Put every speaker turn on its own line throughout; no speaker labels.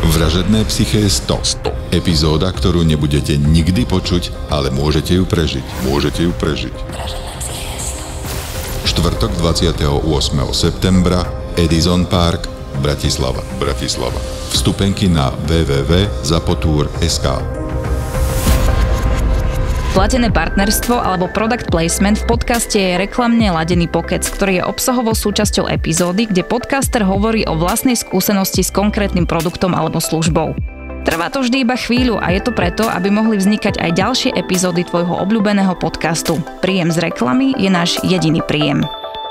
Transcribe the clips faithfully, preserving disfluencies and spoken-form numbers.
Vražedné psyché sto. Epizóda, ktorú nebudete nikdy počuť, ale môžete ju prežiť. Môžete ju prežiť. Štvrtok dvadsiateho ôsmeho septembra, Edison Park, Bratislava. Bratislava. Vstupenky na w w w bodka zapotur bodka es ká.
Platené partnerstvo alebo product placement v podcaste je reklamne ladený pokec, ktorý je obsahovou súčasťou epizódy, kde podcaster hovorí o vlastnej skúsenosti s konkrétnym produktom alebo službou. Trvá to vždy iba chvíľu a je to preto, aby mohli vznikať aj ďalšie epizódy tvojho obľúbeného podcastu. Príjem z reklamy je náš jediný príjem.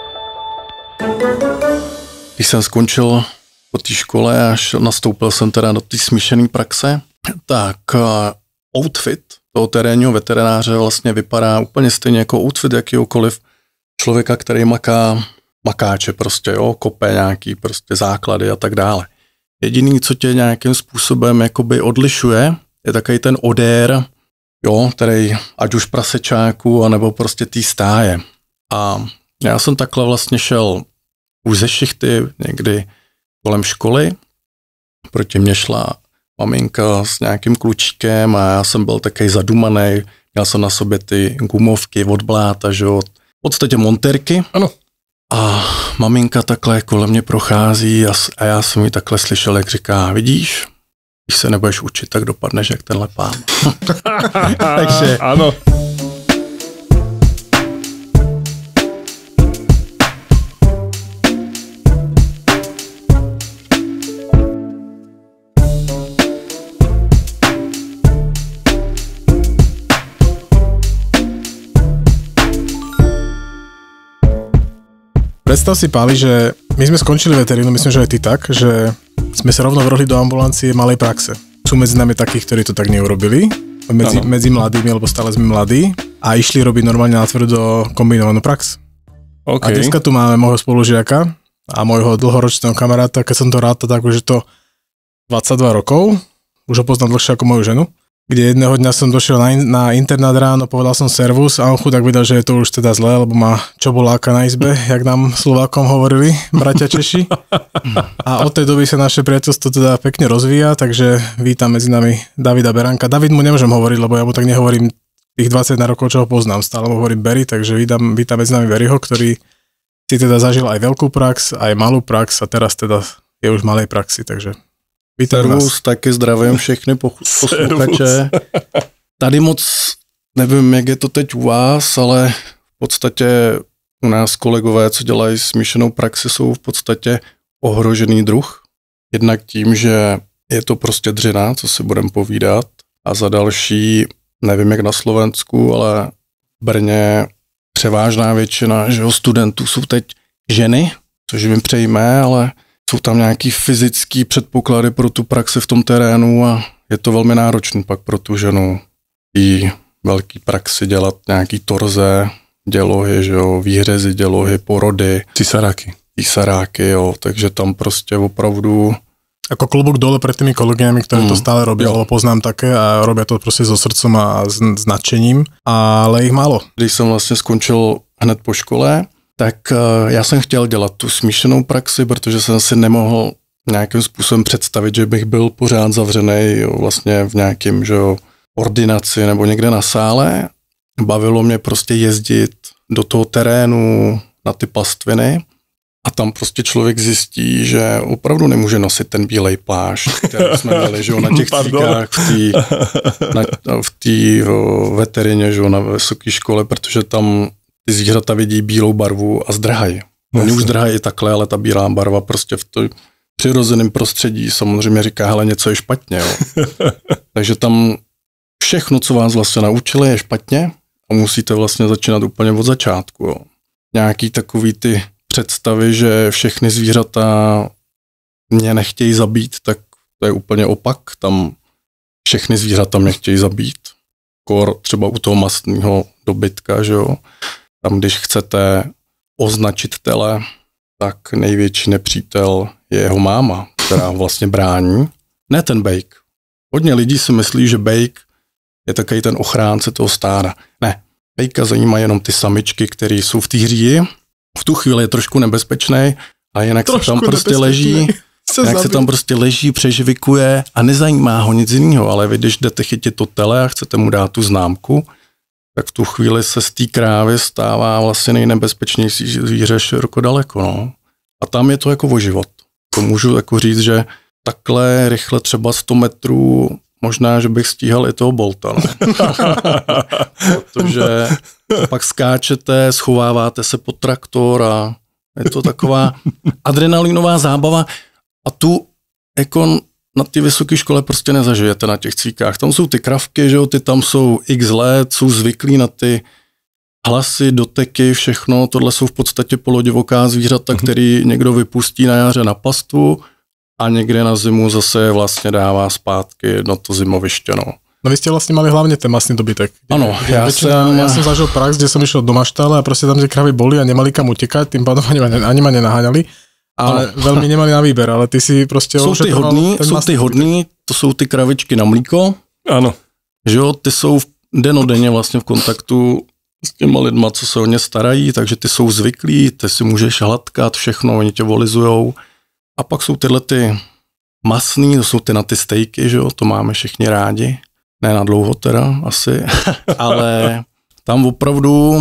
Když jsem skončil po té škole a nastoupil jsem teda do té smíšené praxe, tak outfit toho terénního veterináře vlastně vypadá úplně stejně jako outfit jakýhokoliv člověka, který maká makáče prostě, jo, kope nějaký prostě základy a tak dále. Jediný, co tě nějakým způsobem jakoby odlišuje, je takový ten odér, jo, který ať už prasečáku, anebo prostě tý stáje. A já jsem takhle vlastně šel už ze šichty někdy kolem školy, proti mě šla maminka s nějakým klučíkem a já jsem byl takový zadumaný, měl jsem na sobě ty gumovky od bláta, že jo, v podstatě monterky.
Ano.
A maminka takhle kolem mě prochází a, a já jsem ji takhle slyšel, jak říká, vidíš, když se nebudeš učit, tak dopadneš jak tenhle pán. Takže
ano. Predstav si, Páli, že my sme skončili veterínu, myslím, že aj ty tak, že sme sa rovno vrhli do ambulancie malej praxe. Sú medzi nami takí, ktorí to tak neurobili, medzi, medzi mladými, lebo stále sme mladí a išli robiť normálne natvrdo kombinovanú prax. Okay. A dneska tu máme môjho spolužiaka a môjho dlhoročného kamaráta, keď som to rátal, tak už je to dvadsaťdva rokov, už ho poznám dlhšie ako moju ženu, kde jedného dňa som došiel na, in, na internát ráno, povedal som servus a on chudák videl, že je to už teda zlé, lebo má čoboláka na izbe, jak nám Slovákom hovorili, bratia Češi. A od tej doby sa naše priateľstvo teda pekne rozvíja, takže vítam medzi nami Davida Beránka. David mu nemôžem hovoriť, lebo ja mu tak nehovorím tých dvadsaťjeden rokov, čo ho poznám, stále mu hovorím Berry, takže vítam, vítam medzi nami Berryho, ktorý si teda zažil aj veľkú prax, aj malú prax a teraz teda je už v malej praxi, takže
Servus, taky zdravím všechny posluchače. Tady moc nevím, jak je to teď u vás, ale v podstatě u nás kolegové, co dělají smíšenou praxi, jsou v podstatě ohrožený druh. Jednak tím, že je to prostě dřina, co si budeme povídat. A za další, nevím jak na Slovensku, ale v Brně převážná většina, že studentů jsou teď ženy, což jim přejme, ale jsou tam nějaký fyzický předpoklady pro tu praxi v tom terénu a je to velmi náročný pak pro tu ženu i velký praxi dělat nějaký torze, dělohy, že jo, výhřezy, dělohy, porody.
Cisaráky.
Cisaráky, jo, takže tam prostě opravdu...
Ako klobúk dole pred tými kolegyňami, ktorí mm, to stále robia, lebo poznám také a robia to prostě so srdcom a s, s nadšením, ale ich málo.
Když jsem vlastně skončil hned po škole, tak já jsem chtěl dělat tu smíšenou praxi, protože jsem si nemohl nějakým způsobem představit, že bych byl pořád zavřený jo, vlastně v nějakém že jo, ordinaci nebo někde na sále. Bavilo mě prostě jezdit do toho terénu na ty pastviny a tam prostě člověk zjistí, že opravdu nemůže nosit ten bílej plášť, který jsme měli že jo, na těch tříkách v té veterině že jo, na vysoké škole, protože tam ty zvířata vidí bílou barvu a zdrhají. Oni už zdrhají i takhle, ale ta bílá barva prostě v tom přirozeném prostředí samozřejmě říká, hele, něco je špatně. Jo. Takže tam všechno, co vás vlastně naučili, je špatně a musíte vlastně začínat úplně od začátku. Jo. Nějaký takový ty představy, že všechny zvířata mě nechtějí zabít, tak to je úplně opak. Tam všechny zvířata mě chtějí zabít. Kor třeba u toho mastného dobytka, že jo. Tam, když chcete označit tele, tak největší nepřítel je jeho máma, která vlastně brání. Ne ten bejk. Hodně lidí si myslí, že bejk je takový ten ochránce toho stáda. Ne, bejka zajímají jenom ty samičky, které jsou v té hříji. V tu chvíli je trošku nebezpečný a jinak se tam prostě leží, Jak se tam prostě leží, přežvikuje a nezajímá ho nic jiného, ale vy, když jdete chytit to tele a chcete mu dát tu známku, tak v tu chvíli se z té krávy stává vlastně nejnebezpečnější zvíře široko daleko. No. A tam je to jako o život. To můžu jako říct, že takhle rychle třeba sto metrů, možná, že bych stíhal i toho Bolta. No. Protože pak skáčete, schováváte se pod traktor a je to taková adrenalinová zábava a tu jako na té vysoké škole prostě nezažijete na těch cvíkách. Tam jsou ty kravky, že jo, ty tam jsou x let, jsou zvyklí na ty hlasy, doteky, všechno. Tohle jsou v podstatě polodivoká zvířata, mm-hmm. který někdo vypustí na jaře na pastvu a někde na zimu zase vlastně dává zpátky na to zimoviště, no.
No vy ste vlastne mali hlavne ten masný dobytek.
Áno, ja,
som... ja som zažil prax, kde som išiel do maštále a proste tam tie kravy boli a nemali kam utekať, tým pádom ani ma, ani ma nenaháňali, ale ano. Veľmi nemali na výber, ale ty si proste...
Jsou ty hodný, jsou ty hodný, to jsou ty kravičky na mlíko.
Ano.
Že jo, ty jsou denodenně vlastně v kontaktu s těma lidma, co se o ně starají, takže ty jsou zvyklí, ty si můžeš hladkat všechno, oni tě volizujou. A pak jsou tyhle ty masný, to jsou ty na ty stejky, že jo, to máme všichni rádi. Ne na dlouho teda, asi, ale tam opravdu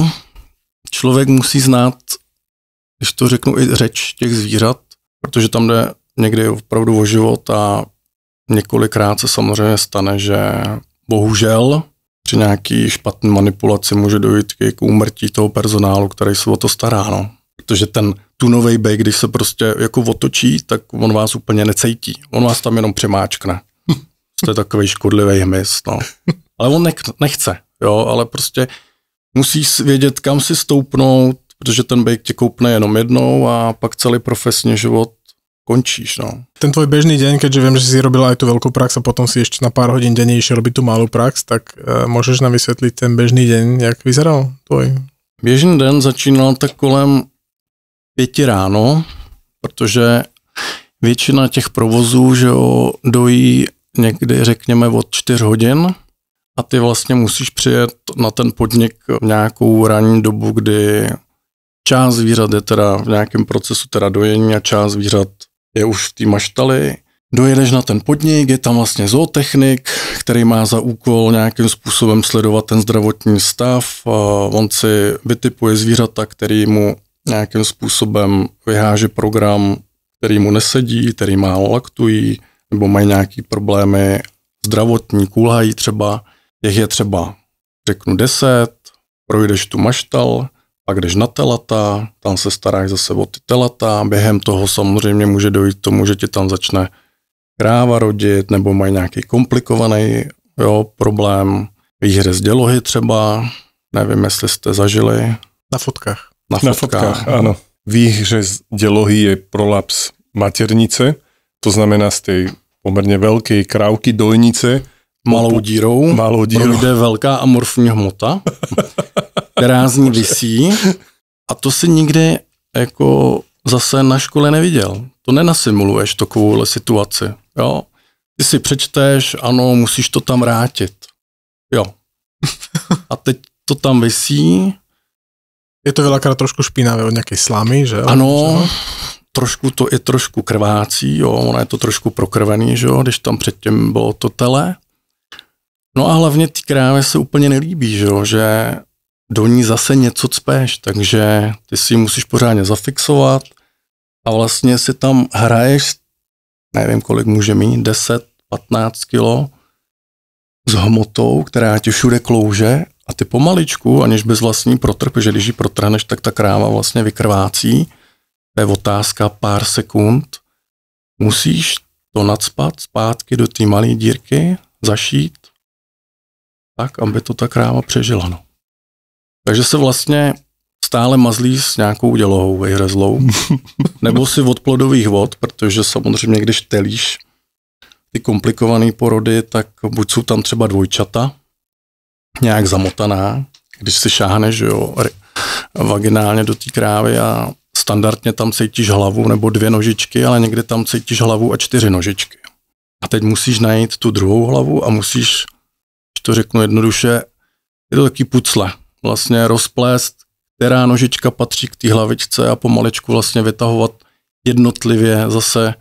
člověk musí znát, když to řeknu, i řeč těch zvířat, protože tam jde někdy opravdu o život a několikrát se samozřejmě stane, že bohužel při nějaký špatné manipulaci může dojít k úmrtí toho personálu, který se o to stará, no. Protože ten tunovej bejk, když se prostě jako otočí, tak on vás úplně necejtí. On vás tam jenom přemáčkne. To je takový škodlivý hmyz, no. Ale on nechce, jo, ale prostě musíš vědět, kam si stoupnout, protože ten bejk tě koupne jenom jednou a pak celý profesní život končíš, no.
Ten tvoj bežný deň, keďže viem, že si robil aj tú veľkú prax a potom si ešte na pár hodín denne išiel robiť tú malú prax, tak e, môžeš nám vysvetliť ten bežný deň, jak vyzeral tvoj?
Běžný den začínal tak kolem pěti ráno, protože většina těch provozů, že jo, dojí někdy řekněme od čtyř hodin a ty vlastně musíš přijet na ten podnik v nějakou ranní dobu, kdy část zvířat je teda v nějakém procesu teda dojení a část zvířat je už v té maštali. Dojedeš na ten podnik, je tam vlastně zootechnik, který má za úkol nějakým způsobem sledovat ten zdravotní stav. On si vytipuje zvířata, který mu nějakým způsobem vyháže program, který mu nesedí, který málo laktují, nebo mají nějaký problémy zdravotní, kulhají třeba, těch je třeba, řeknu deset, projdeš tu maštal, pak jdeš na telata, tam se staráš zase o ty telata, během toho samozřejmě může dojít k tomu, že ti tam začne kráva rodit, nebo mají nějaký komplikovaný jo, problém, výhřez dělohy třeba, nevím, jestli jste zažili.
Na fotkách.
Na fotkách,
na fotkách áno. Výhřez dělohy je prolaps maternice, to znamená z tej pomerne veľkej krávky dojnice
malou dírou,
malou dírou
projde velká amorfní hmota, která z ní visí a to si nikdy jako zase na škole neviděl. To nenasimuluješ takovouhle situaci. Jo? Ty si přečteš, ano, musíš to tam vrátit. Jo. A teď to tam visí.
Je to veľakrát trošku špinavé od nějaké slamy, že?
Ano, trošku to je trošku krvácí, jo, ono je to trošku prokrvený, že jo, když tam předtím bylo to tele. No a hlavně ty krávě se úplně nelíbí, že jo, že do ní zase něco cpeš, takže ty si ji musíš pořádně zafixovat a vlastně si tam hraješ, nevím kolik může mít, deset patnáct kilo s hmotou, která ti všude klouže a ty pomaličku, aniž bys vlastní protrh, protože když ji protrhneš, tak ta kráva vlastně vykrvácí. To je otázka pár sekund. Musíš to nacpat zpátky do té malé dírky, zašít, tak, aby to ta kráva přežila. No. Takže se vlastně stále mazlí s nějakou dělohou vyhrezlou, nebo si od plodových vod, protože samozřejmě, když telíš ty komplikované porody, tak buď jsou tam třeba dvojčata, nějak zamotaná, když si šáhneš jo, vaginálně do té krávy a standardně tam cítíš hlavu nebo dvě nožičky, ale někdy tam cítíš hlavu a čtyři nožičky. A teď musíš najít tu druhou hlavu a musíš, když to řeknu jednoduše, je to taky pucle. Vlastně rozplést, která nožička patří k té hlavičce a pomaličku vlastně vytahovat jednotlivě zase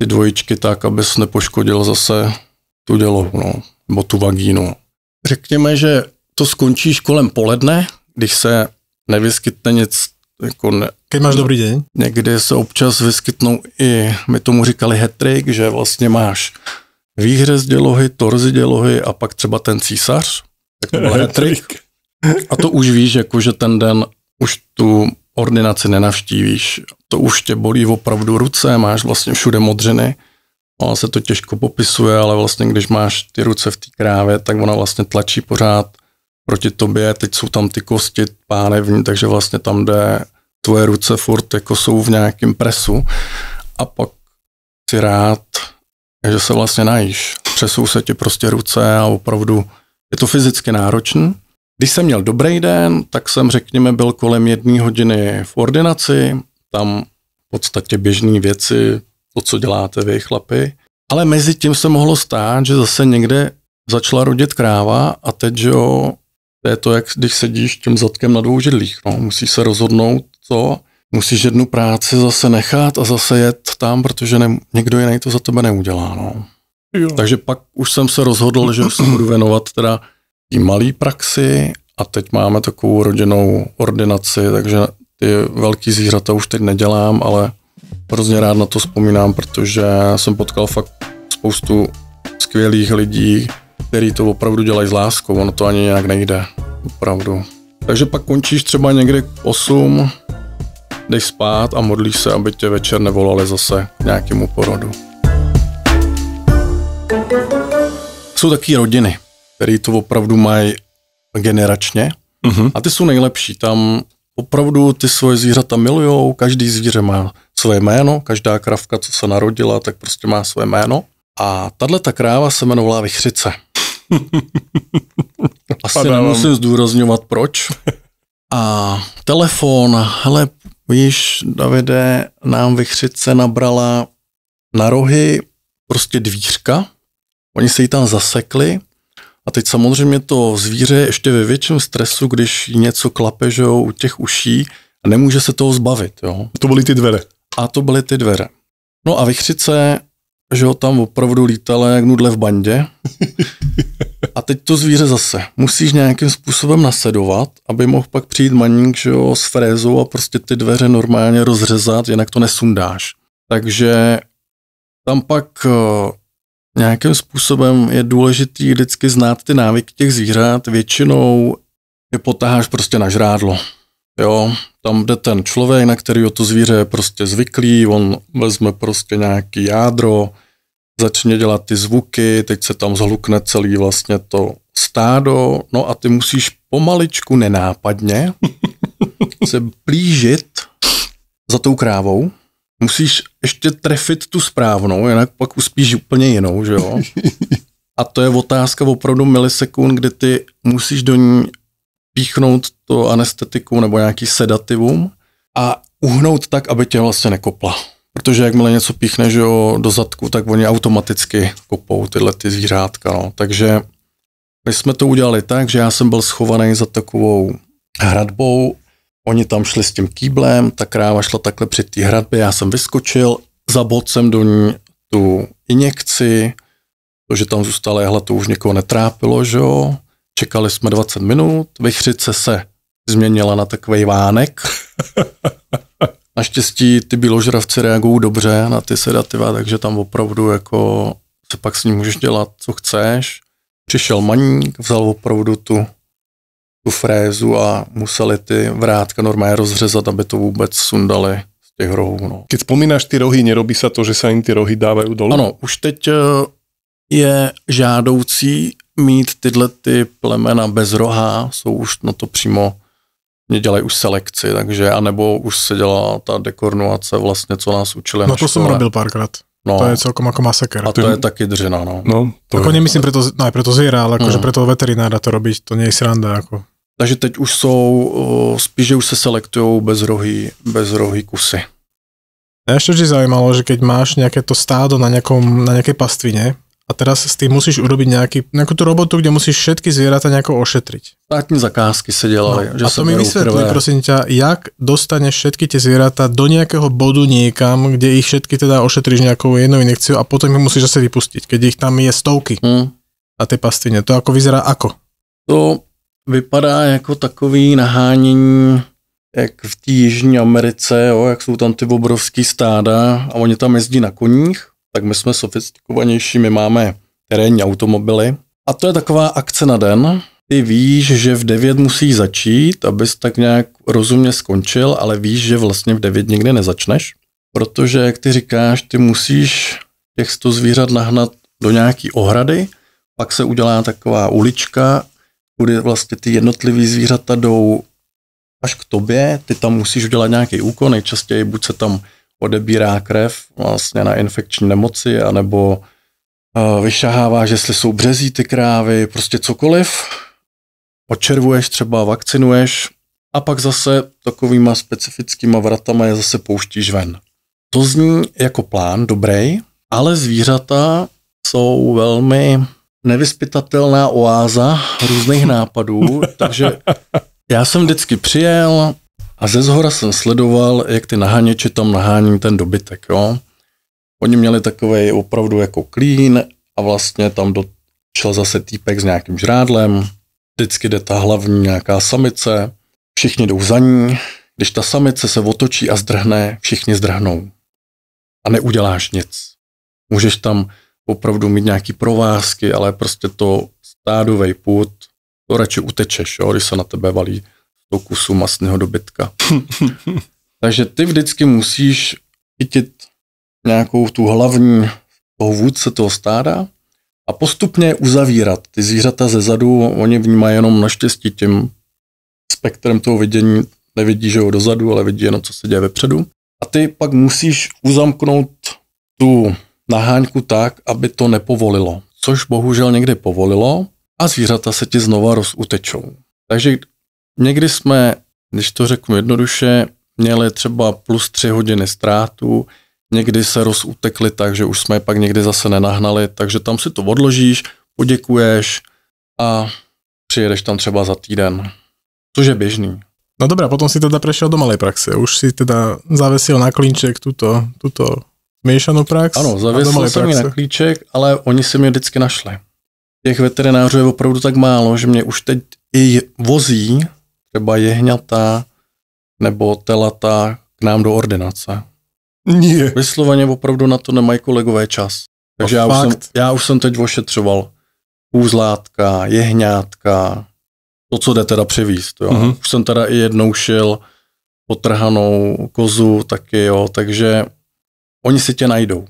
ty dvojičky tak, abys nepoškodil zase tu dělohu, no, nebo tu vagínu. Řekněme, že to skončíš kolem poledne, když se nevyskytne nic, jako ne,
keď máš dobrý deň.
Někdy se občas vyskytnou i, my tomu říkali hat-trick, že vlastně máš výhřez dělohy, torzi dělohy a pak třeba ten císař, tak to byl hat-trick. A to už víš, jako, že ten den už tu ordinaci nenavštívíš. To už tě bolí opravdu ruce, máš vlastně všude modřiny. Ono se to těžko popisuje, ale vlastně když máš ty ruce v té krávě, tak ona vlastně tlačí pořád proti tobě. Teď jsou tam ty kosti pánevní, takže vlastně tam jde tvoje ruce furt jako jsou v nějakém presu. A pak si rád, že se vlastně najíš. Třesou se ti prostě ruce a opravdu je to fyzicky náročný. Když jsem měl dobrý den, tak jsem, řekněme, byl kolem jedné hodiny v ordinaci, tam v podstatě běžné věci, to, co děláte vy, chlapi. Ale mezi tím se mohlo stát, že zase někde začala rodit kráva a teď, že jo, to je to, jak když sedíš tím zadkem na dvou židlích. No. Musíš se rozhodnout, co, musíš jednu práci zase nechat a zase jet tam, protože ne, někdo jiný to za tebe neudělá. No. Takže pak už jsem se rozhodl, že se budu věnovat teda tý malý praxi a teď máme takovou rodinnou ordinaci, takže ty velký zvířata už teď nedělám, ale hrozně rád na to vzpomínám, protože jsem potkal fakt spoustu skvělých lidí, kteří to opravdu dělají s láskou, ono to ani nějak nejde, opravdu. Takže pak končíš třeba někdy osm, jdeš spát a modlíš se, aby tě večer nevolali zase k nějakému porodu. Jsou taky rodiny, který to opravdu mají generačně uh-huh. a ty jsou nejlepší. Tam opravdu ty svoje zvířata milujou, každý zvíře má svoje jméno, každá kravka, co se narodila, tak prostě má svoje jméno. A tato kráva se jmenovala Vichřice. Asi Padám. Nemusím zdůrazňovat proč. A telefon, hele, víš, Davide, nám Vichřice nabrala na rohy prostě dvířka, oni se jí tam zasekli a teď samozřejmě to zvíře je ještě ve větším stresu, když jí něco klape, že jo, u těch uší a nemůže se toho zbavit, jo.
To byly ty dveře.
A to byly ty dveře. No a Vichřice, že jo, tam opravdu lítala jak nudle v bandě. A teď to zvíře zase. Musíš nějakým způsobem nasedovat, aby mohl pak přijít maník, že jo, s frézou a prostě ty dveře normálně rozřezat, jinak to nesundáš. Takže tam pak nějakým způsobem je důležitý vždycky znát ty návyky těch zvířat. Většinou je potáháš prostě na žrádlo. Jo, tam jde ten člověk, na kterýho to zvíře je prostě zvyklý, on vezme prostě nějaký jádro, začne dělat ty zvuky, teď se tam zhlukne celý vlastně to stádo, no a ty musíš pomaličku nenápadně se blížit za tou krávou. Musíš ještě trefit tu správnou, jinak pak uspíš úplně jinou, že jo? A to je otázka opravdu milisekund, kdy ty musíš do ní píchnout to anestetikum nebo nějaký sedativum a uhnout tak, aby tě vlastně nekopla. Protože jakmile něco píchne, že jo, do zadku, tak oni automaticky kopou tyhle ty zvířátka. No. Takže my jsme to udělali tak, že já jsem byl schovaný za takovou hradbou, oni tam šli s tím kýblem, ta kráva šla takhle při té hradbě, já jsem vyskočil, zabodl jsem do ní tu injekci, to, že tam zůstala jehla, to už někoho netrápilo, že jo. Čekali jsme dvacet minut, Vichřice se změnila na takovej vánek. Naštěstí ty bíložravci reagují dobře na ty sedativa, takže tam opravdu jako se pak s ním můžeš dělat, co chceš. Přišel maník, vzal opravdu tu, tu frézu a museli ty vrátka normálně rozřezat, aby to vůbec sundali z těch rohů. No.
Keď spomínáš ty rohy, nerobí se to, že se jim ty rohy dávají dolů?
Ano, už teď je žádoucí mít tyhle ty plemena bez roha, jsou už na to přímo, dělají už selekci, takže, anebo už se dělá ta dekornuace vlastně, co nás učili.
No to jsem robil párkrát. No. To je celkom jako masaker.
A to je taky dřina, no.
no to
jako je. Nemyslím preto, no aj preto zviera, ale akože mm. preto veterinára to robiť, to nie je sranda. Ako.
Takže teď už jsou, spíš, že už se selektujou bezrohý, bezrohý kusy.
A ešte vždy zaujímalo, že keď máš nejaké to stádo na, nejakom, na nejakej pastvine a A teraz s tým musíš urobiť nejaký, nejakú tú robotu, kde musíš všetky zvieratá nejako ošetriť.
Státní zakázky se dělaly.
No, že a to mi vysvetli, prosím ťa, jak dostaneš všetky tie zvieratá do nejakého bodu niekam, kde ich všetky teda ošetríš nejakou jednou injekciou a potom ich musíš zase vypustiť, keď ich tam je stovky hmm. na tej pastvine. To ako vyzerá ako?
To vypadá jako takový nahánění, jak v té Jižní Americe, jo, jak jsou tam ty obrovský stáda a oni tam jezdí na koních. Tak my jsme sofistikovanější, my máme terénní automobily. A to je taková akce na den. Ty víš, že v devět musíš začít, abys tak nějak rozumně skončil, ale víš, že vlastně v devět nikdy nezačneš. Protože, jak ty říkáš, ty musíš těch sto zvířat nahnat do nějaký ohrady, pak se udělá taková ulička, kudy vlastně ty jednotlivý zvířata jdou až k tobě, ty tam musíš udělat nějaký úkon, nejčastěji buď se tam odebírá krev vlastně na infekční nemoci, anebo uh, vyšaháváš, jestli jsou březí ty krávy, prostě cokoliv. Odčervuješ třeba, vakcinuješ a pak zase takovýma specifickýma vratama je zase pouštíš ven. To zní jako plán dobrý, ale zvířata jsou velmi nevyzpytatelná oáza různých nápadů, takže já jsem vždycky přijel a ze zhora jsem sledoval, jak ty naháněči tam nahání ten dobytek, jo. Oni měli takovej opravdu jako klín a vlastně tam došel zase týpek s nějakým žrádlem, vždycky jde ta hlavní nějaká samice, všichni jdou za ní, když ta samice se otočí a zdrhne, všichni zdrhnou. A neuděláš nic. Můžeš tam opravdu mít nějaký provázky, ale prostě to stádovej pud, to radši utečeš, jo, když se na tebe valí sto kusů masného dobytka. Takže ty vždycky musíš chytit nějakou tu hlavní toho vůdce toho stáda a postupně uzavírat. Ty zvířata ze zadu, oni vnímají jenom naštěstí tím spektrem toho vidění, nevidí, že ho dozadu, ale vidí jenom, co se děje vepředu. A ty pak musíš uzamknout tu naháňku tak, aby to nepovolilo. Což bohužel někdy povolilo a zvířata se ti znova rozutečou. Takže někdy jsme, když to řeknu jednoduše, měli třeba plus tři hodiny ztrátu, někdy se rozutekli tak, že už jsme je pak někdy zase nenahnali, takže tam si to odložíš, poděkuješ a přijedeš tam třeba za týden, což je běžný.
No dobré, potom si teda prešiel do malej praxe, už si teda zavesil na klínček tuto, tuto zmiešanou prax.
Ano, zavěsil jsem ji na klíček, ale oni si mě vždycky našli. Těch veterinářů je opravdu tak málo, že mě už teď i vozí třeba jehňata nebo telata k nám do ordinace.
Nie.
Vysloveně opravdu na to nemají kolegové čas. Takže já už, jsem, já už jsem teď ošetřoval úzlátka, jehňátka, to, co jde teda přivízt. Jo. Mm-hmm. Už jsem teda i jednou šil potrhanou kozu taky, jo, takže oni si tě najdou.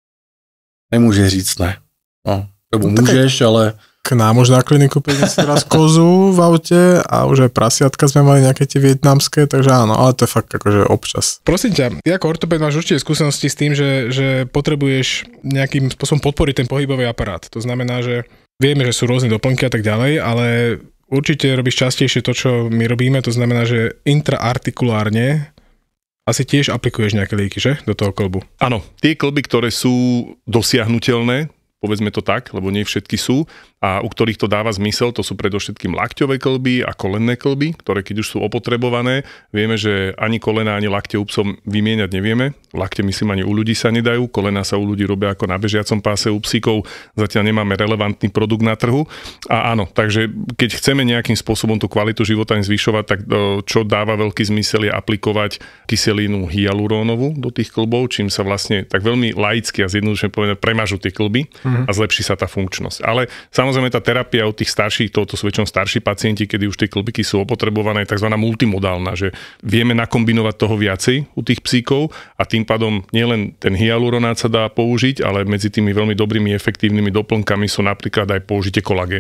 Nemůžeš říct ne. No, nebo no, můžeš, ale...
K nám už na kliniku príde raz kozu v aute a už aj prasiatka sme mali nejaké tie vietnamské, takže áno, ale to je fakt akože občas. Prosím ťa, ty ako ortopéd máš určite skúsenosti s tým, že, že potrebuješ nejakým spôsobom podporiť ten pohybový aparát. To znamená, že vieme, že sú rôzne doplnky a tak ďalej, ale určite robíš častejšie to, čo my robíme, to znamená, že intraartikulárne asi tiež aplikuješ nejaké lieky, že? Do toho klbu.
Áno, tie klby, ktoré sú dosiahnutelné, povedzme to tak, lebo nie všetky sú, a u ktorých to dáva zmysel, to sú predovšetkým lakťové kĺby a kolenné kĺby, ktoré keď už sú opotrebované, vieme, že ani kolena, ani lakte u psov vymieňať nevieme. Lakte, myslím, ani u ľudí sa nedajú, kolena sa u ľudí robia ako na bežiacom páse, u psíkov zatiaľ nemáme relevantný produkt na trhu. A áno, takže keď chceme nejakým spôsobom tú kvalitu života im zvyšovať, tak čo dáva veľký zmysel je aplikovať kyselinu hyalurónovú do tých kĺbov, čím sa vlastne tak veľmi laicky a zjednodušene povedané premažú tie kĺby mm-hmm. a zlepší sa tá funkčnosť. Ale samozrejme tá terapia u tých starších, to, to sú väčšinou starší pacienti, kedy už tie klbiky sú opotrebované, tzv. Multimodálna, že vieme nakombinovať toho viacej u tých psíkov a tým pádom nielen ten hyaluronát sa dá použiť, ale medzi tými veľmi dobrými efektívnymi doplnkami sú napríklad aj použitie kolagénu.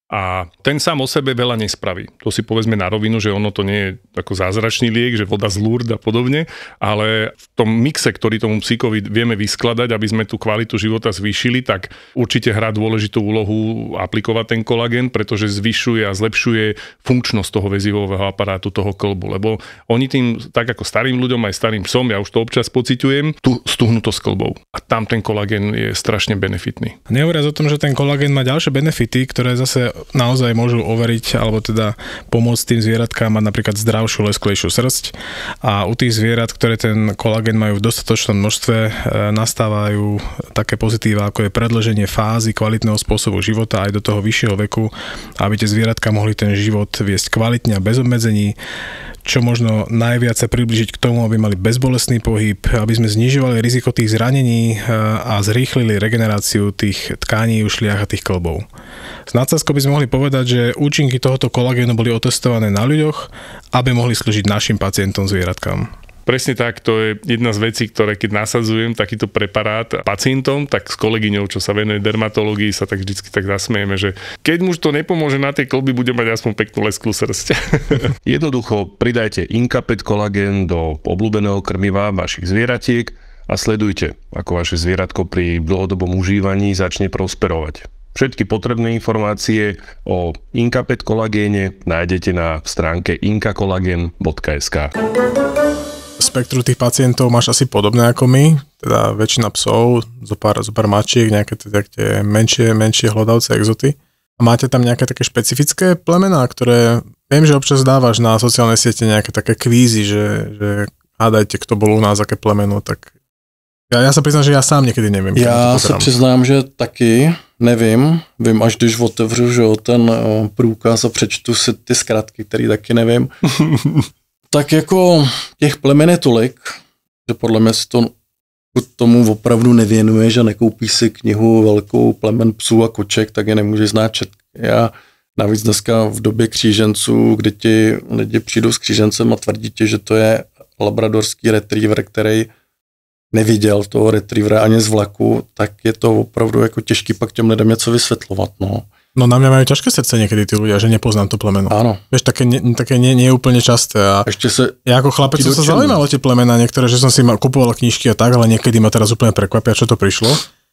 A ten sám o sebe veľa nespraví. To si povedzme na rovinu, že ono to nie je ako zázračný liek, že voda z Lourdes a podobne, ale v tom mixe, ktorý tomu psíkovi vieme vyskladať, aby sme tú kvalitu života zvýšili, tak určite hrá dôležitú úlohu aplikovať ten kolagén, pretože zvyšuje a zlepšuje funkčnosť toho väzivového aparátu, toho klbu. Lebo oni tým, tak ako starým ľuďom, aj starým psom, ja už to občas pociťujem, tú stuhnutosť klbov. A tam ten kolagén je strašne benefitný.
Nehovoriac o tom, že ten kolagén má ďalšie benefity, ktoré zase naozaj môžu overiť, alebo teda pomôcť tým zvieratkám mať napríklad zdravšiu, lesklejšiu srst. A u tých zvierat, ktoré ten kolagén majú v dostatočnom množstve, nastávajú také pozitíva, ako je predĺženie fázy kvalitného spôsobu života aj do toho vyššieho veku, aby tie zvieratka mohli ten život viesť kvalitne a bez obmedzení, čo možno najviac sa priblížiť k tomu, aby mali bezbolestný pohyb, aby sme znižovali riziko tých zranení a zrýchlili regeneráciu tých tkání, ušliach a tých klbov. S nadsázkou by sme mohli povedať, že účinky tohoto kolagénu boli otestované na ľuďoch, aby mohli slúžiť našim pacientom zvieratkám.
Presne tak, to je jedna z vecí, ktoré keď nasadzujem takýto preparát pacientom, tak s kolegyňou, čo sa venuje dermatológii, sa tak vždycky tak zasmejeme, že keď muž to nepomôže na tie klby, bude mať aspoň peknú lesklú srsť.
Jednoducho pridajte Incapet kolagén do obľúbeného krmiva vašich zvieratiek a sledujte, ako vaše zvieratko pri dlhodobom užívaní začne prosperovať. Všetky potrebné informácie o Incapet kolagéne nájdete na stránke inkakolagen bodka es ká.
Spektru tých pacientov máš asi podobné ako my, teda väčšina psov, zo pár, zo pár mačiek, nejaké teda tie menšie, menšie hlodavce, exoty. A máte tam nejaké také špecifické plemená, ktoré, viem, že občas dávaš na sociálnej siete nejaké také kvízy, že, že hádajte, kto bol u nás, aké plemeno, tak ja, ja sa priznám, že ja sám niekedy neviem.
Já se přiznám, že taky nevím, vím, až když otevřu, že ten průkaz a přečtu si ty zkratky, který taky nevím. Tak jako těch plemen je tolik, že podle mě si to tomu opravdu nevěnuješ a nekoupíš si knihu velkou plemen psů a koček, tak je nemůžeš znát všetky. Já navíc dneska v době kříženců, kdy ti lidi přijdou s křížencem a tvrdí ti, že to je labradorský retriever, který neviděl toho retrievera ani z vlaku, tak je to opravdu jako těžký pak těm lidem něco vysvětlovat, no.
No na mňa majú ťažké srdce niekedy tí ľudia, že nepoznám to plemeno.
Áno.
Vieš, také, nie, také nie, nie je úplne časté. A
ešte sa...
Ja ako chlapec som sa zaujímal o tie plemená, niektoré, že som si kupoval knižky a tak, ale niekedy ma teraz úplne prekvapia, čo to prišlo.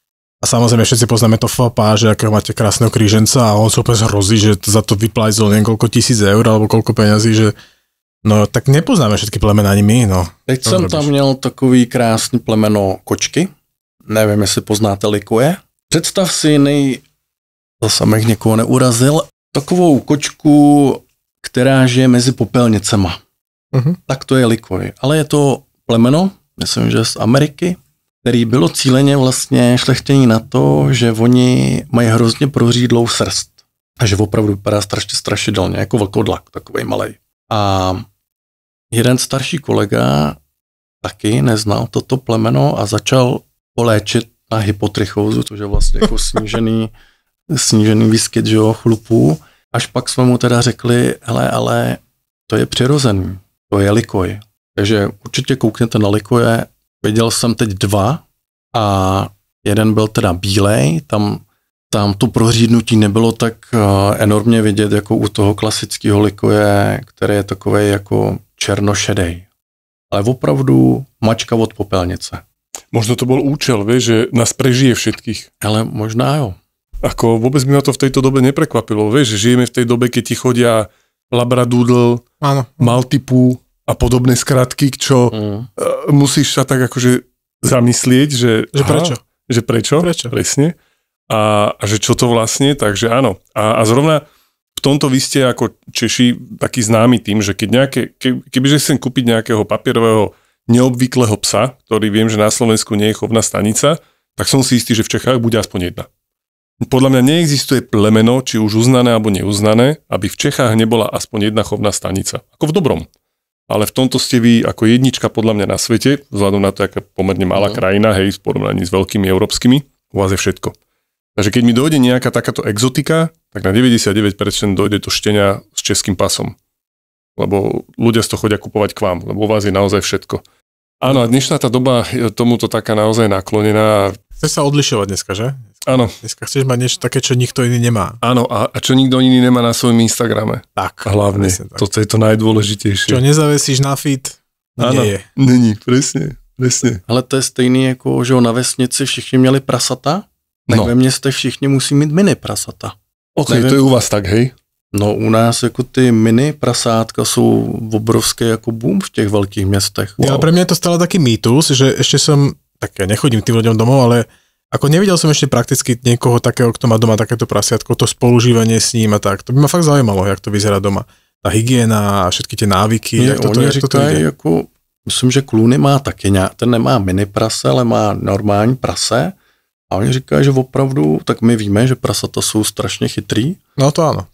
A samozrejme všetci poznáme to fopá, že akého máte krásneho kríženca a on sa úplne zhrozí, že za to vyplajzol niekoľko tisíc eur alebo koľko peňazí, že no tak nepoznáme všetky plemená ani my, no.
Teď no, jsem robíš. Tam měl takový krásný plemeno kočky, nevím, jestli poznáte likoje. Představ si nej... Zase bych někoho neurazil. Takovou kočku, která žije mezi popelnicema. Uh-huh. Tak to je likoj. Ale je to plemeno, myslím, že z Ameriky, který bylo cíleně vlastně šlechtění na to, že oni mají hrozně prořídlou srst. A že opravdu vypadá strašně strašidelně, jako vlkodlak, takovej malej. A jeden starší kolega taky neznal toto plemeno a začal poléčit na hypotrichózu, což je vlastně jako snížený snížený výskyt, že jo, chlupů, až pak jsme mu teda řekli, hele, ale to je přirozený, to je likoj. Takže určitě koukněte na likoje, viděl jsem teď dva a jeden byl teda bílej, tam, tam to prořídnutí nebylo tak uh, enormně vidět, jako u toho klasického likoje, který je takovej jako černošedej. Ale opravdu mačka od popelnice.
Možno to bol účel, vieš, že nás prežije všetkých.
Ale možná jo.
Ako vôbec by ma to v tejto dobe neprekvapilo. Vieš, že žijeme v tej dobe, keď ti chodia labradoodle,
áno,
maltipu a podobné skratky, čo mm. musíš sa tak akože zamyslieť, že,
že prečo?
Aha, že prečo?
Prečo?
Presne. A, a že čo to vlastne, takže áno. A, a zrovna v tomto vy ste ako Češi taký známy tým, že keď nejaké, ke, kebyže chcem kúpiť nejakého papierového neobvyklého psa, ktorý viem, že na Slovensku nie je chovná stanica, tak som si istý, že v Čechách bude aspoň jedna. Podľa mňa neexistuje plemeno, či už uznané alebo neuznané, aby v Čechách nebola aspoň jedna chovná stanica. Ako v dobrom. Ale v tomto ste vy ako jednička podľa mňa na svete, vzhľadom na to, aká pomerne malá no. krajina, hej, v porovnaní s veľkými európskymi, u vás je všetko. Takže keď mi dojde nejaká takáto exotika, tak na deväťdesiatdeväť percent dojde to štenia s českým pasom. Lebo ľudia z toho chodia kupovať k vám, lebo u vás je naozaj všetko. Áno, a dnešná tá doba je tomuto taká naozaj naklonená.
Chce sa odlišovať dneska, že?
Áno.
Dneska chceš mať niečo také, čo nikto iný nemá.
Áno, a, a čo nikto iný nemá na svojom Instagrame.
Tak.
A hlavne, toto je to najdôležitejšie.
Čo nezavesíš na feed,
Áno,
nie je.
Není, presne, presne.
Ale to je stejný, jako že na vesnici všichni měli prasata, tak
No.
ve městě všichni musí mít mini prasata.
Ok,
Nevím.
to je u vás tak, hej?
No u nás jako ty mini prasátka jsou obrovské jako boom v těch velkých městech.
Wow. Ale pre mňa je to stále taký mýtus, že ešte som, tak ja nechodím tým ľuďom domov, ale ako nevidel som ešte prakticky niekoho takého, kto má doma takéto prasiatko, to spolužívanie s ním a tak. To by ma fakt zaujímalo, jak to vyzerá doma. Tá hygiena a všetky tie návyky,
Nie,
jak toto,
oni
jak toto
říkají,
ide.
jako, myslím, že Clooney má taky nějak, ten nemá mini prase, ale má normální prase. A oni říkají, že opravdu, tak my víme, že prasata jsou strašně chytrý.
No to áno.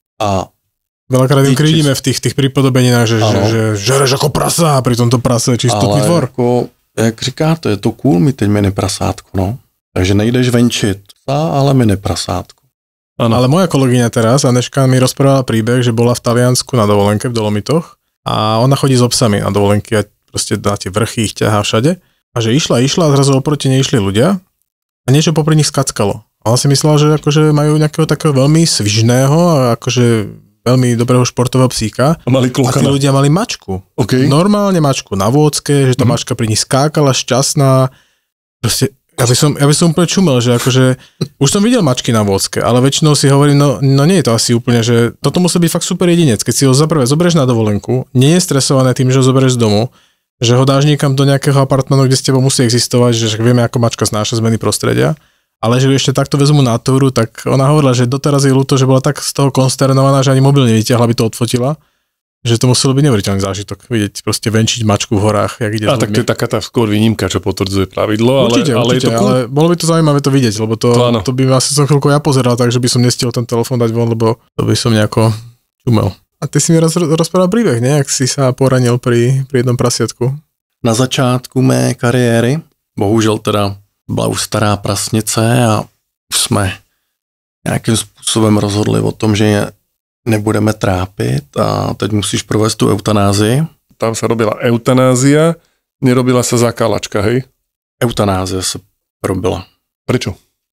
A
Veľakrát im
Ty
krídime v tých, tých pripodobeninách, že, že, že žereš ako prasa a pritom to prase je čistotný
ale
tvor.
jako, jak říkáte, je to cool mít teď mini prasátko, no. Takže nejdeš venčit psa, ale mini prasátko.
Áno.
Ale moja kolegyňa teraz, Aneška, mi rozprávala príbeh, že bola v Taliansku na dovolenke v Dolomitoch a ona chodí s obsami na dovolenky a proste na tie vrchy ich ťahá všade. A že išla, išla a zrazu oproti nej išli ľudia a niečo popri nich skackalo. A ona si myslela, že akože majú nejakého takého veľmi svižného a akože veľmi dobrého športového psíka.
A mali
A tí
klokana.
ľudia mali mačku.
OK.
Normálne mačku na vôcke, že tá
Mhm.
mačka pri nich skákala šťastná. Proste, ja by som, ja by som úplne čumel, že akože, už som videl mačky na vôcke, ale väčšinou si hovorím, no, no nie je to asi úplne, že toto musí byť fakt super jedinec. Keď si ho zaprvé zoberieš na dovolenku, nie je stresované tým, že ho zoberieš z domu, že ho dáš niekam do nejakého apartmanu, kde s tebou musí existovať, že však vieme, ako mačka znáša zmeny prostredia. Ale že ju ešte takto vezmu na túru, tak ona hovorila, že doteraz je ľúto, že bola tak z toho konsternovaná, že ani mobil nevytiahla, aby to odfotila. Že to muselo byť neuveriteľný zážitok, vidieť proste venčiť mačku v horách, jak ide
A
s
tak to
ľuďmi.
je taká tá skôr výnimka, čo potvrdzuje pravidlo, ale,
Určite,
ale
určite,
je to cool.
ale bolo by to zaujímavé to vidieť, lebo to,
To áno.
to by asi som chvíľku ja pozeral, takže by som nestiel ten telefón dať von, lebo to by som nejako čumel. A ty si mi roz, rozprával príbeh, ne? Jak si sa poranil pri, pri jednom prasiatku.
Na začátku mé kariéry, bohužel teda byla už stará prasnice a už jsme nějakým způsobem rozhodli o tom, že je nebudeme trápit a teď musíš provést tu eutanázii.
Tam sa robila eutanázia, nerobila sa zakálačka, hej?
Eutanázia se probila.
Prečo?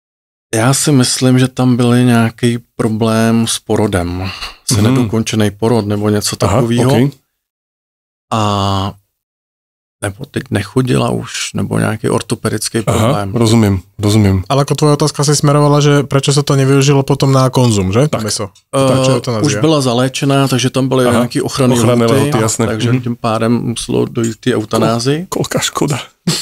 Já si myslím, že tam byl nějaký problém s porodem. Se
Mhm.
nedokončený porod nebo něco takového.
okay.
A nebo teď nechodila už, nebo nějaký ortopedický
Aha,
problém.
rozumiem, rozumiem.
Ale ako tvoja otázka si smerovala, že prečo sa to nevyužilo potom na konzum, že?
Tak.
Meso.
Uh,
Takže eutanázia.
už byla zaléčená, takže tam byly
Aha,
nějaký ochranné
ochranné
lhuty,
lhuty, jasné.
takže
Mhm.
tím pádem muselo dojít k té eutanázii.
Koľká škoda.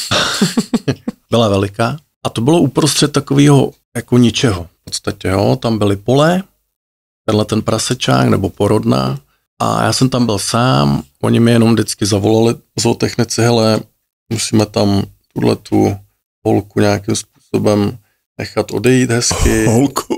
Byla veliká. A to bylo uprostřed takového jako ničeho. V podstatě, jo, tam byly pole, tenhle ten prasečák nebo porodná. A já jsem tam byl sám, oni mi jenom vždycky zavolali zootechnici, hele, musíme tam tuhle tu holku nějakým způsobem nechat odejít hezky.
Holku.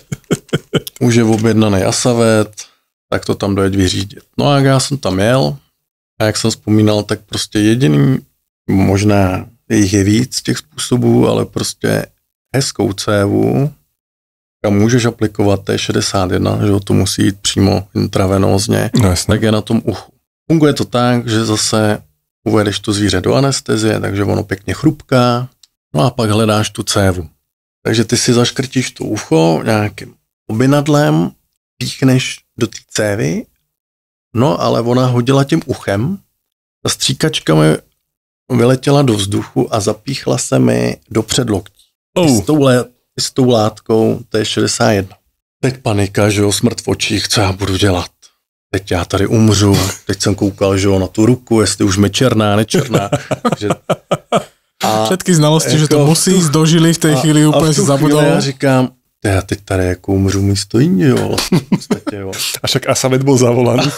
Už je objednaný asavet, tak to tam dojeď vyřídit. No a jak já jsem tam jel, a jak jsem vzpomínal, tak prostě jediný, možná jich je víc těch způsobů, ale prostě hezkou cévu, kam můžeš aplikovat T šedesát jedna, že to musí jít přímo intravenózně,
No jasné.
tak je na tom uchu. Funguje to tak, že zase uvedeš to zvíře do anestezie, takže ono pěkně chrupká, no a pak hledáš tu cévu. Takže ty si zaškrtíš to ucho nějakým obinadlem, píchneš do té cévy, no ale ona hodila tím uchem, ta stříkačka mi vyletěla do vzduchu a zapíchla se mi do předloktí.
Oh.
S, touhle, s tou látkou T šedesát jedna. Teď panika, že jo, smrt v očích, co já budu dělat? Teď já tady umřu, teď jsem koukal, že jo, na tu ruku, jestli už mi černá, nečerná. Takže, a
Všetky znalosti,
jako
že to musí ísť do žily v tej chvíli,
a
úplne
v tu
si zabudol.
chvíli já říkám, já teď tady jako umřu místo jiný, jo, vlastně, v podstatě, jo.
A však Asavet bol zavolaný.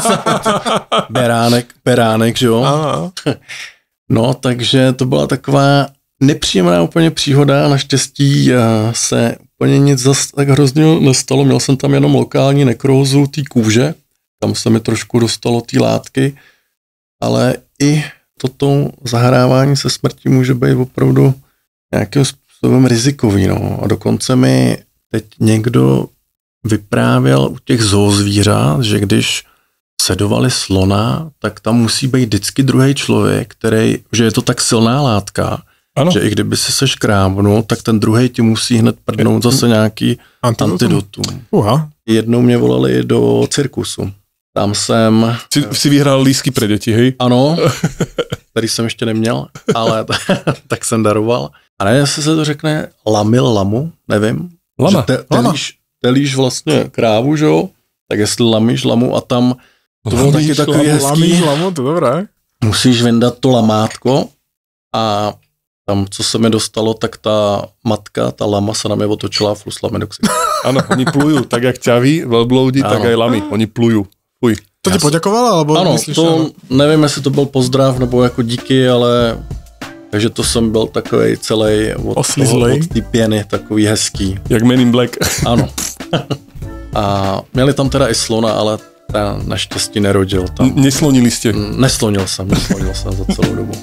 Beránek, beránek, že jo.
Áno.
No, takže to byla taková nepříjemná úplně příhoda, naštěstí uh, se úplně nic zas tak hrozně nestalo, měl jsem tam jenom lokální nekrózu té kůže, tam se mi trošku dostalo té látky, ale i toto zahrávání se smrtí může být opravdu nějakým způsobem rizikový, no. A dokonce mi teď někdo vyprávěl u těch zoozvířat, že když sedovali slona, tak tam musí být vždycky druhý člověk, který, že je to tak silná látka,
Ano.
Že i kdyby si se škrábnul, tak ten druhej ti musí hned prdnout zase nějaký antidotum. antidotum.
Uha.
Jednou mě volali do cirkusu. Tam jsem...
Si, si vyhrál lístky pre deti, hej?
Ano, který jsem ještě neměl, ale tak jsem daroval. A nevím, jestli se to řekne lamil lamu, nevím.
Lama.
Te, telíš, telíš vlastně krávu, že jo? Tak jestli lamíš lamu a tam to bylo taky takový
lamu,
hezký.
Lamíš lamu, to dobré.
Musíš vyndat to lamátko a tam, co se mi dostalo, tak ta matka, ta lama se na mě otočila a flusla mi do ksichtu.
Ano, oni plujú, tak jak ťaví, veľbloudi, tak aj lamy, oni plujú. Fuj.
To ti poďakovala, alebo
ano,
myslíš?
to
Ano,
nevím, jestli to byl pozdrav, nebo jako díky, ale takže to jsem byl takovej celý od,
Oslizlej.
od té pěny, takový hezký.
Jak Men in Black.
Ano. A měli tam teda i slona, ale ten naštěstí nerodil tam.
N- neslonili ste.
Neslonil jsem, neslonil jsem za celou dobu.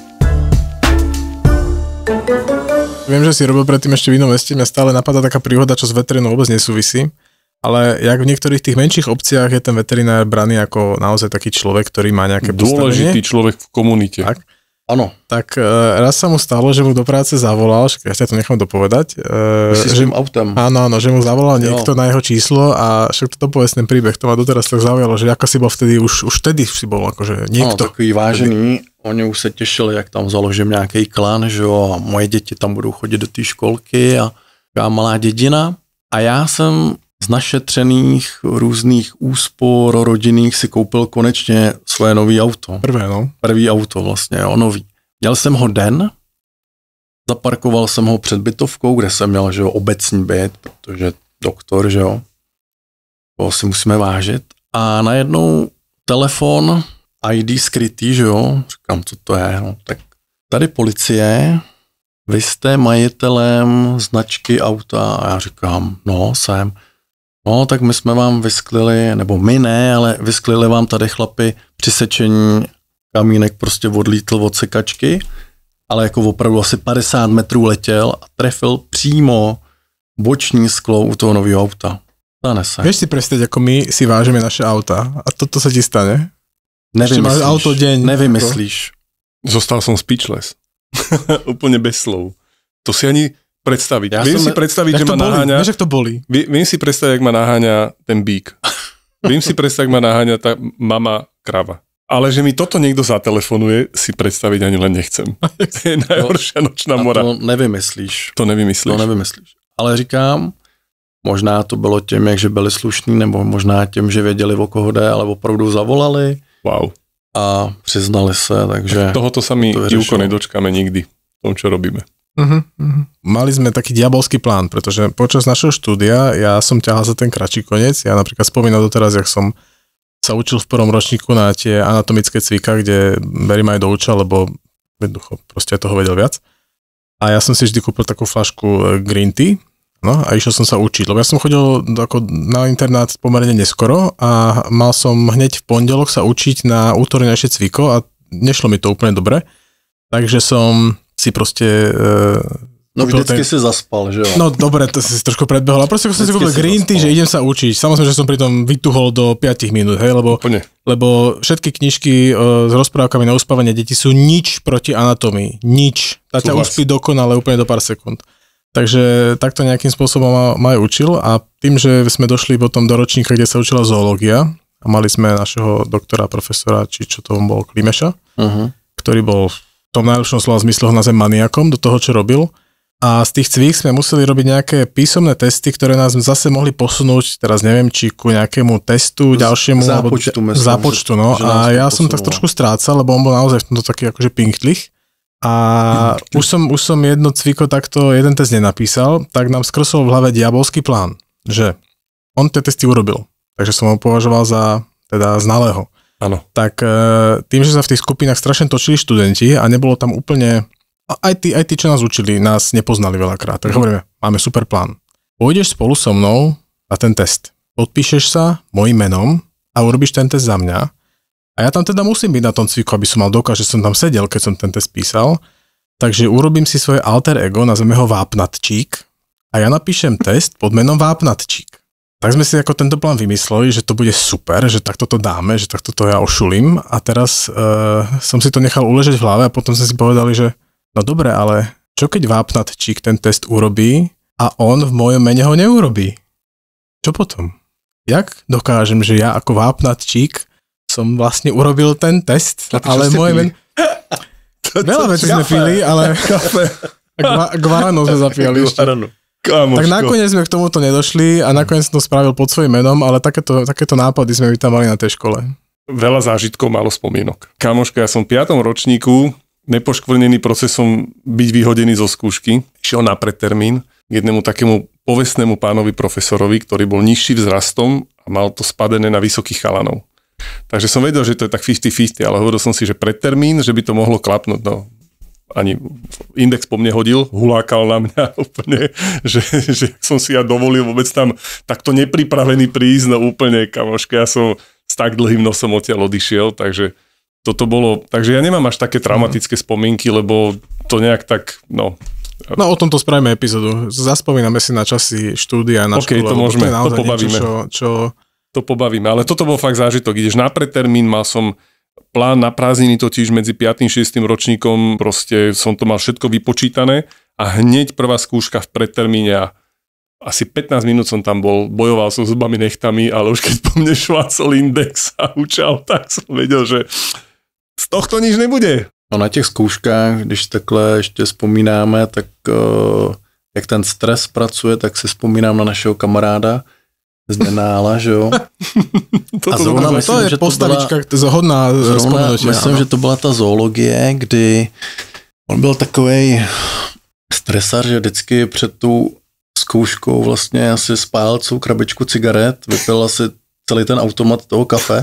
Viem, že si robil predtým ešte v inom meste, mňa stále napadá taká príhoda, čo s veterinou vôbec nesúvisí, ale jak v niektorých tých menších obciach je ten veterinár braný ako naozaj taký človek, ktorý má nejaké
Dôležitý
postavenie.
človek v komunite.
Tak.
Ano.
Tak e, raz sa mu stalo, že mu do práce zavolal, ja ťa to nechám dopovedať. E,
Myslíš s
že,
tým autem?
áno, áno, že mu zavolal
Jo.
niekto na jeho číslo a však toto povedz ten príbeh, to ma doteraz tak zaujalo, že ako si bol vtedy, už, už vtedy si bol akože
Ano,
niekto.
takový vážený. Oni už se těšili, jak tam založím nějaký klan, že jo, a moje děti tam budou chodit do té školky a taková malá dědina. A já jsem z našetřených různých úspor rodinných si koupil konečně svoje nový auto.
Prvé, no.
Prvý auto vlastně, jo, nový. Měl jsem ho den, zaparkoval jsem ho před bytovkou, kde jsem měl, že jo, obecní byt, protože doktor, že jo, toho si musíme vážit. A najednou telefon, í dé skrytý, že jo, říkám, co to je, no, tak tady policie, vy jste majitelem značky auta a já říkám, no, jsem. No, tak my jsme vám vysklili, nebo my ne, ale vysklili vám tady chlapi při sečení, kamínek prostě odlítl od sekačky, ale jako opravdu asi padesát metrů letěl a trefil přímo boční sklo u toho nového auta. Stane se.
Vieš si predstaviť, ako my si vážime naše auta a toto sa ti stane? Ešte máš
Nevymyslíš.
auto deň.
Nevymyslíš.
Zostal som speechless. Úplne bez slov. To si ani predstaviť.
Ja
viem
som-
si predstaviť,
Jak
že
to
ma
boli?
naháňa...
Vieš, jak to boli?
Vie- Viem si predstaviť, jak ma naháňa ten bík. Viem si predstaviť, jak ma naháňa tá mama krava. Ale že mi toto niekto zatelefonuje, si predstaviť ani len nechcem. To je najhoršia nočná
A
mora.
to nevymyslíš.
To nevymyslíš.
To nevymyslíš. Ale říkám, možná to bylo tím, jak že byli slušní, nebo možná tím, že věděli, o koho jde, ale opravdu zavolali
Wow.
a přiznali se, takže...
Tohoto sa mi,
to
Ivko,
vyriešilo.
nedočkáme nikdy v tom, čo robíme.
Uh-huh, uh-huh. Mali sme taký diabolský plán, pretože počas našeho štúdia ja som ťahal za ten kratší koniec. Ja napríklad spomínal doteraz, jak som sa učil v prvom ročníku na tie anatomické cvika, kde Barry ma aj doučal, lebo jednoducho proste toho vedel viac. A ja som si vždy kúpil takú flašku green tea, no a išiel som sa učiť, lebo ja som chodil ako na internát pomerne neskoro a mal som hneď v pondelok sa učiť na útornejšie cviko a nešlo mi to úplne dobre, takže som si proste... E,
No
kúpil
vždycky
ten-
si zaspal, že jo?
No dobre, to si trošku predbehol. A proste som si
Vždycky
kúpil
si
green tea,
zaspal.
že idem sa učiť. Samozrejme, že som pritom vytuhol do päť minút, hej, lebo,
Úplne.
lebo všetky knižky uh, s rozprávkami na uspávanie detí sú nič proti anatómii. Nič. Tá ťa
Súhlas.
uspí dokonale úplne do pár sekúnd. Takže takto nejakým spôsobom ma, ma aj učil a tým, že sme došli potom do ročníka, kde sa učila zoológia a mali sme našeho doktora, profesora, či čo to bol, Klimeša,
Uh-huh.
ktorý bol v tom najlepšom slova zmysle ho nazvem maniakom do toho, čo robil. A z tých cvík sme museli robiť nejaké písomné testy, ktoré nás zase mohli posunúť, teraz neviem, či ku nejakému testu
Z-
ďalšiemu.
zápočtu,
alebo,
myslím,
zápočtu,
že-
no.
že nás
A
to
ja som tak
posunulo.
trošku strácal, lebo on bol naozaj v tomto taký akože pinktlich. A už som, už som jedno cviko takto, jeden test nenapísal, tak nám skrsol v hlave diabolský plán, že on tie testy urobil. Takže som ho považoval za teda znalého.
Áno.
Tak e, tým, že sa v tých skupinách strašne točili študenti a nebolo tam úplne, aj tí, aj tí, čo nás učili, nás nepoznali veľakrát. Tak hovoríme, máme super plán. Pôjdeš spolu so mnou na ten test. Podpíšeš sa mojím menom a urobíš ten test za mňa. A ja tam teda musím byť na tom cviku, aby som mal dokaz, že som tam sedel, keď som ten test písal. Takže urobím si svoje alter ego, nazveme ho Vápnatčík a ja napíšem test pod menom Vápnatčík. Tak sme si ako tento plán vymysleli, že to bude super, že takto to dáme, že takto to ja ošulím a teraz uh, som si to nechal uležať v hlave a potom sme si povedali, že no dobre, ale čo keď vápnatčík ten test urobí a on v mojom mene ho neurobí? Čo potom? Jak dokážem, že ja ako vápnatčík som vlastne urobil ten test, ale moje meno... Veľa vecí sme pili, ale... Kafe. Guarano sme zapíjali ešte.
Kámoško.
Tak nakoniec sme k tomuto nedošli a nakoniec som to spravil pod svojím menom, ale takéto, takéto nápady sme tam mali na tej škole.
Veľa zážitkov, málo spomienok. Kámoška, ja som v piatom ročníku, nepoškvrnený procesom byť vyhodený zo skúšky, išiel na predtermín k jednému takému povestnému pánovi profesorovi, ktorý bol nižší vzrastom a mal to spadené na vysokých chalanov. Takže som vedel, že to je tak päťdesiat päťdesiat, ale hovoril som si, že predtermín, že by to mohlo klapnúť, no ani index po mne hodil, hulákal na mňa úplne, že, že som si ja dovolil vôbec tam takto nepripravený prísť, no úplne, kamoška, ja som s tak dlhým nosom odtiaľ odišiel, takže toto bolo, takže ja nemám až také traumatické spomienky, lebo to nejak tak, no.
No o tomto spravíme epizódu, zaspomíname si na časy štúdia na
okay,
škole.
To môžeme,
to,
to pobavíme.
Niečo, čo, čo...
To pobavíme, ale toto bol fakt zážitok, ideš na predtermín, mal som plán na prázdniny totiž medzi piatym a šiestym ročníkom, proste som to mal všetko vypočítané a hneď prvá skúška v predtermíne a asi pätnásť minút som tam bol, bojoval som s zubami nechtami, ale už keď po mne švácol index a učal, tak som vedel, že z tohto nič nebude.
No na těch zkouškách, když takhle ještě vzpomínáme, tak uh, jak ten stres pracuje, tak si vzpomínám na našeho kamaráda z Denála, že jo?
A zrovna myslím, to je že postavička to byla, hodná
zrovna myslím, ano. Že to byla ta zoologie, kdy on byl takovej stresar, že vždycky před tu zkouškou vlastně asi spálil celou krabičku cigaret, vypil asi celý ten automat toho kafe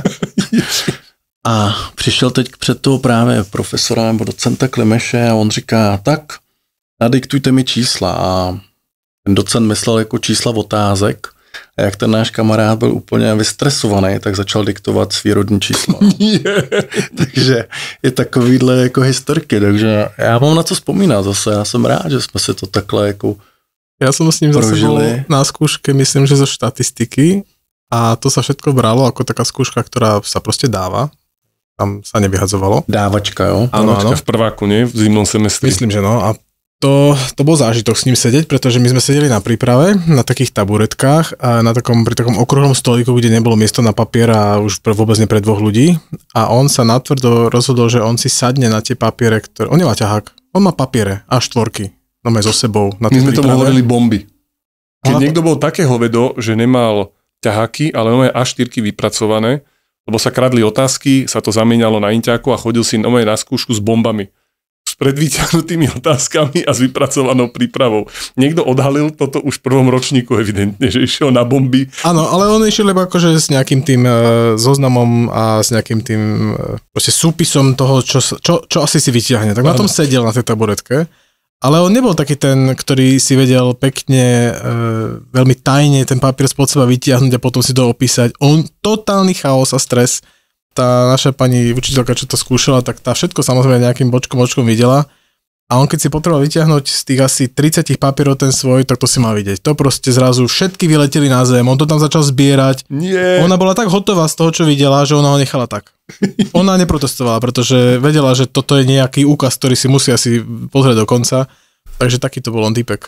a přišel teď před toho právě profesora nebo docenta Klimeše a on říká, tak nadiktujte mi čísla a ten docent myslel jako čísla otázek. A jak ten náš kamarád byl úplně vystresovaný, tak začal diktovat svý rodní číslo. Yeah. Takže je takovýhle jako historky, takže já mám na co vzpomínat zase, já jsem rád, že jsme si to takhle jako
ja som s ním zase bol na skúške, myslím, že zo štatistiky a to sa všetko bralo ako taká skúška, ktorá sa proste dáva. Tam sa nevyhadzovalo.
Dávačka, jo?
Áno, Dávačka áno. V prváku, nie? V zimnom semestri.
Myslím, že no. A To, to bol zážitok s ním sedieť, pretože my sme sedeli na príprave, na takých taburetkách a na takom, pri takom okrúhlom stolíku, kde nebolo miesto na papier a už pre, vôbec nie pre dvoch ľudí. A on sa natvrdo rozhodol, že on si sadne na tie papiere, ktoré... On nemá ťahák, on má papiere a štvorky. No má so sebou. Na
my sme tomu hovorili bomby. Keď Ona niekto bol také hovedo, že nemal ťaháky, ale on má á štyri vypracované, lebo sa kradli otázky, sa to zamienialo na inťáku a chodil si na skúšku s bombami. S predvyťahnutými otázkami a s vypracovanou prípravou. Niekto odhalil toto už v prvom ročníku evidentne, že išiel na bomby.
Áno, ale on išiel iba akože s nejakým tým uh, zoznamom a s nejakým tým uh, proste súpisom toho, čo, čo, čo asi si vyťahne. Tak na tom sedel na tej taburetke. Ale on nebol taký ten, ktorý si vedel pekne, e, veľmi tajne ten papier spod seba vytiahnuť a potom si to opísať. On totálny chaos a stres. Tá naša pani učiteľka, čo to skúšala, tak tá všetko samozrejme nejakým bočkom, bočkom videla. A on keď si potreboval vytiahnuť z tých asi tridsať papierov ten svoj, tak to si mal vidieť. To proste zrazu všetky vyleteli na zem, on to tam začal zbierať.
Nie.
Ona bola tak hotová z toho, čo videla, že ona ho nechala tak. Ona neprotestovala, pretože vedela, že toto je nejaký úkaz, ktorý si musí asi pozrieť do konca. Takže taký to bol on týpek.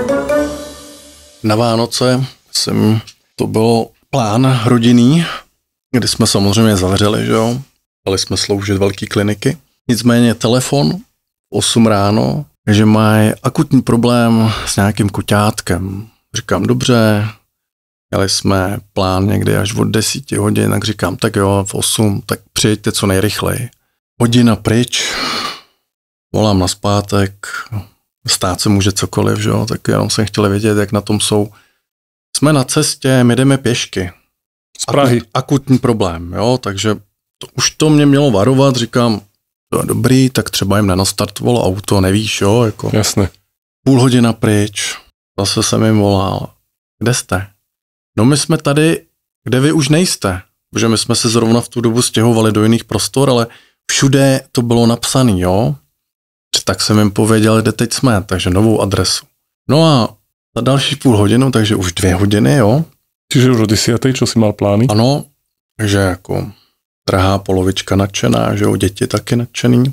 Na Vánoce jsem, to byl plán rodinný, kdy jsme samozřejmě zavřeli, že jo. Dali jsme sloužit velký kliniky. Nicméně telefon osm ráno, že mají akutní problém s nějakým kuťátkem. Říkám, dobře, měli jsme plán někdy až od desíti hodin, tak říkám, tak jo, v osm, tak přijďte co nejrychleji. Hodina pryč, volám na zpátek, stát se může cokoliv, že jo, tak jenom jsem chtěl vědět, jak na tom jsou. Jsme na cestě, my jdeme pěšky.
Z Prahy.
Akut, akutní problém, jo, takže to, už to mě mělo varovat, říkám, to je dobrý, tak třeba jim nenastartovalo auto, nevíš, jo, jako.
Jasne.
Půl hodina pryč, zase jsem jim volal, kde jste? No my jsme tady, kde vy už nejste, protože my jsme se zrovna v tu dobu stěhovali do jiných prostor, ale všude to bylo napsané, jo. Tak jsem jim pověděl, kde teď jsme, takže novou adresu. No a za další půl hodinu, takže už dvě hodiny, jo.
Čiže už o desiatej, čo si mal plány?
Ano, takže jako drahá polovička nadšená, že jo, děti taky nadšený.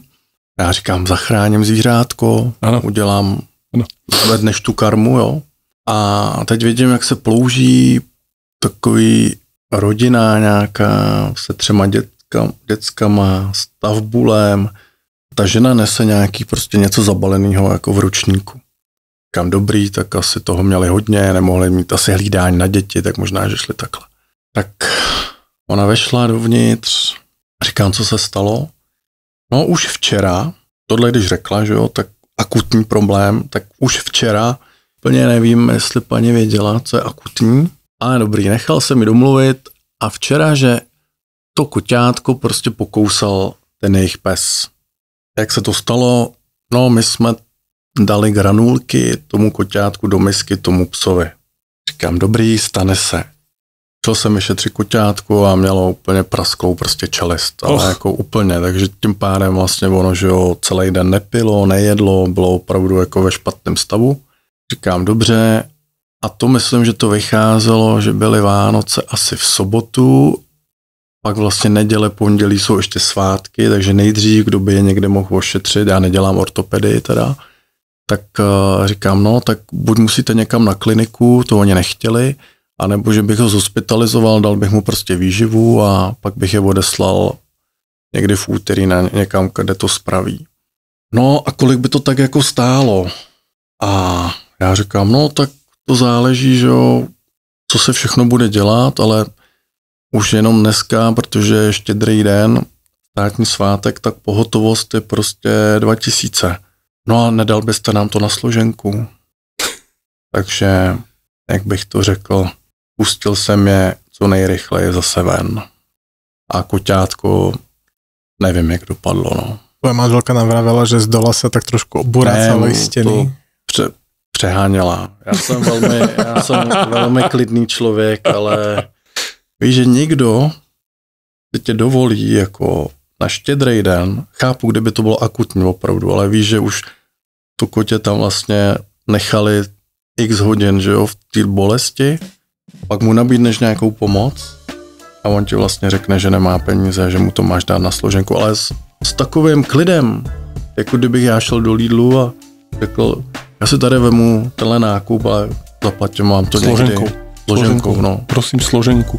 Já říkám, zachráním zvířátko, ano. udělám, ano. zvedneš tu karmu, jo. A teď vidím, jak se plouží takový rodina nějaká se třema dětka, dětskama, stavbulem. Ta žena nese nějaký prostě něco zabaleného jako v ručníku. Říkám, dobrý, tak asi toho měli hodně, nemohli mít asi hlídání na děti, tak možná, že šli takhle. Tak ona vešla dovnitř, říkám, co se stalo. No už včera, tohle když řekla, že jo, tak akutní problém, tak už včera, úplně nevím, jestli paní věděla, co je akutní, ale dobrý, nechal se mi domluvit a včera, že to koťátko prostě pokousal ten jejich pes. Jak se to stalo? No, my jsme dali granulky tomu koťátku do misky tomu psovi. Říkám, dobrý, stane se. Šel jsem vyšetřit koťátku a mělo úplně prasklou prostě čelist, ale oh. jako úplně, takže tím pádem vlastně ono, že jo, celý den nepilo, nejedlo, bylo opravdu jako ve špatném stavu. Říkám, dobře, a to myslím, že to vycházelo, že byly Vánoce asi v sobotu, pak vlastně neděle, pondělí jsou ještě svátky, takže nejdřív, kdo by je někde mohl ošetřit, já nedělám ortopedii teda, tak uh, říkám, no, tak buď musíte někam na kliniku, to oni nechtěli, anebo že bych ho zhospitalizoval, dal bych mu prostě výživu a pak bych je odeslal někdy v úterý na někam, kde to spraví. No a kolik by to tak jako stálo? A já říkám, no tak to záleží, že jo, co se všechno bude dělat, ale už jenom dneska, protože je Štědrý den, státní svátek, tak pohotovost je prostě dva tisíce. No a nedal byste nám to na složenku. Takže, jak bych to řekl, pustil jsem je co nejrychleji zase ven. A koťátko, nevím, jak dopadlo, no.
Tvoje manželka nám vravela, že z dola se tak trošku oburacalo stěny.
Pře, přeháněla. Já jsem velmi, já jsem velmi klidný člověk, ale víš, že někdo tě dovolí jako na Štědrý den, chápu, kdyby to bylo akutní opravdu, ale víš, že už to kotě tam vlastně nechali x hodin, že jo, v té bolesti, pak mu nabídneš nějakou pomoc a on ti vlastně řekne, že nemá peníze, že mu to máš dát na složenku, ale s, s takovým klidem, jako kdybych já šel do Lidlu a řekl, já si tady vemu tenhle nákup a zaplatím vám to
složenkou.
někdy. Složenkou, no.
Prosím, složenku.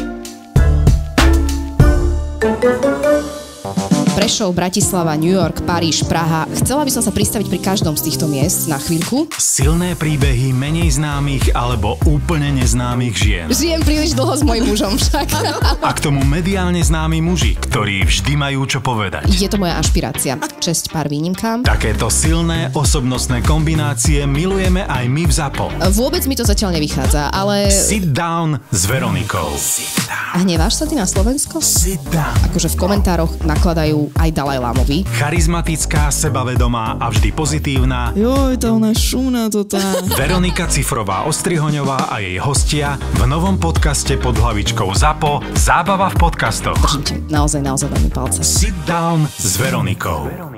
Prešov, Bratislava, New York, Paríž, Praha. Chcela by som sa pristaviť pri každom z týchto miest na chvíľku.
Silné príbehy menej známych alebo úplne neznámych žien.
Žijem príliš dlho s mojím mužom však.
A k tomu mediálne známi muži, ktorí vždy majú čo povedať.
Je to moja ašpirácia. Česť pár výnimkám.
Takéto silné osobnostné kombinácie milujeme aj my v ZAPO.
Vôbec mi to zatiaľ nevychádza, ale...
Sit down s Veronikou.
A hneváš sa ty na Slovensko?
Sit down.
Akože v komentároch nakladajú aj Dalajlámovi.
Charizmatická, sebavedomá a vždy pozitívna.
Joj, tá ona šumná to tá.
Veronika Cifrová-Ostrihoňová a jej hostia v novom podcaste pod hlavičkou ZAPO Zábava v podcastoch.
Držím ti naozaj, naozaj veľmi palce.
Sit down s Veronikou.